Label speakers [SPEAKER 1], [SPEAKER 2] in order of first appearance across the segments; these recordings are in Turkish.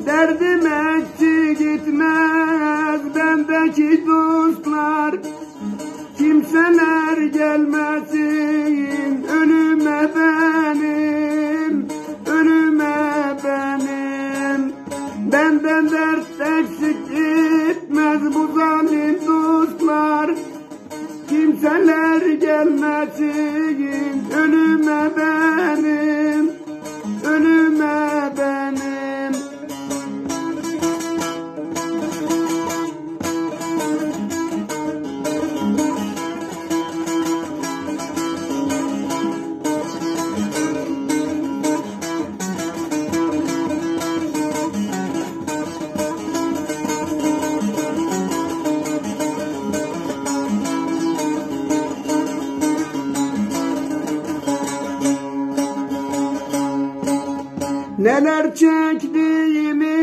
[SPEAKER 1] Derdim eksi gitmez bendeki dostlar. Kimseler gelmesin önüme benim, önüme benim. Benden dert eksik gitmez bu zalim dostlar. Kimseler gelmesin önüme benim, önüme benim. Neler çektiğimi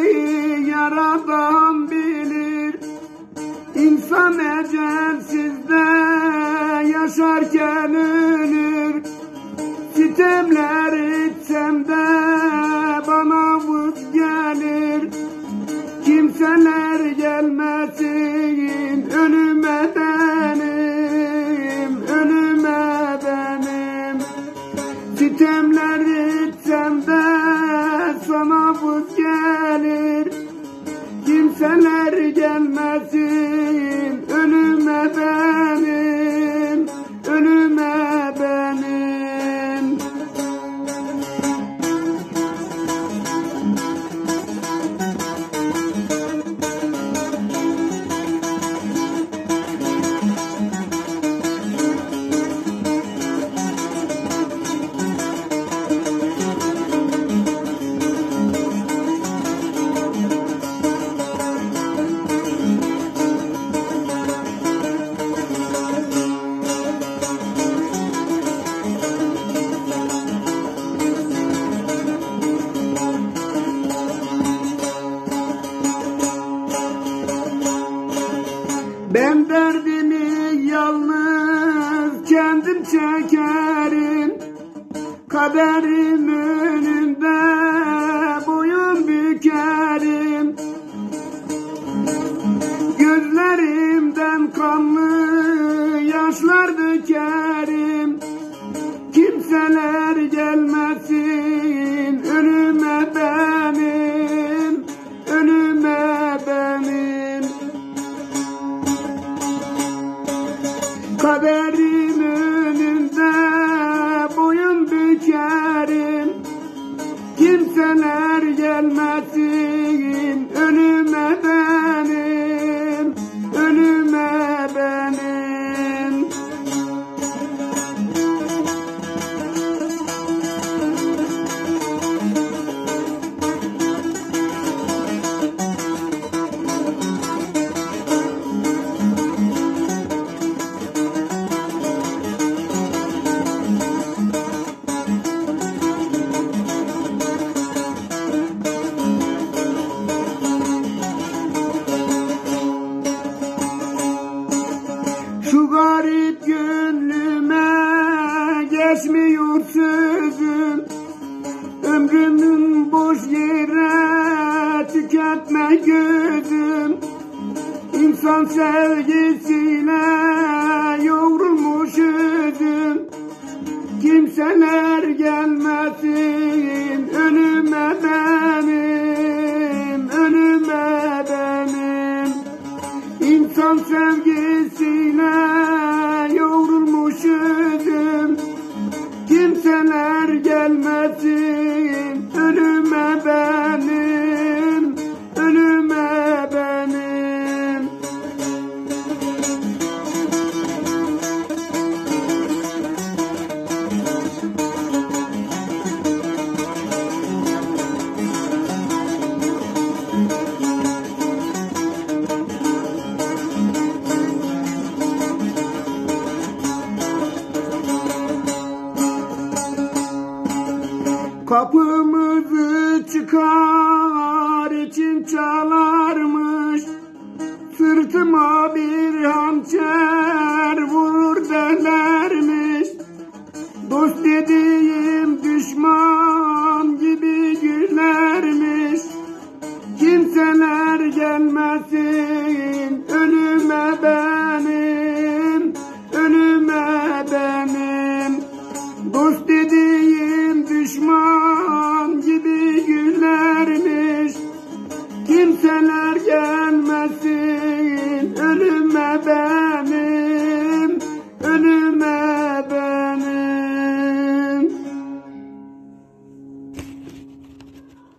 [SPEAKER 1] Yaradan bilir. İnsan ecelsizde yaşarken ölür. Sitemler etsem de bana vız gelir. Kimseler gelmesin önüme benim, önüme benim. Sitemler etsem de sana vız gelir. Kimseler gelmesin önüme benim, önüme benim. Ben derdimi yalnız kendim çekerim. Kaderim önünde boyun bükerim. Gözlerimden kanlı yaşlar dökerim. Kimseler gelmesin önüme benim, önüme benim. Kaderim önünde boyun bükerim. Kimseler gelmesin önüme benim, önüme benim. Şu garip gönlüme geçmiyor sözüm. Ömrümün boş yere tüketme gözüm. İnsan sevgisiyle yoğrulmuş özüm. Kimseler gelmesin önüme benim, önüme benim. İnsan sevgisiyle yoğrulmuş özüm. Kimseler gelmesin önüme benim, önüme benim. Kapımızı çıkar için çalarmış. Sırtıma bir hançer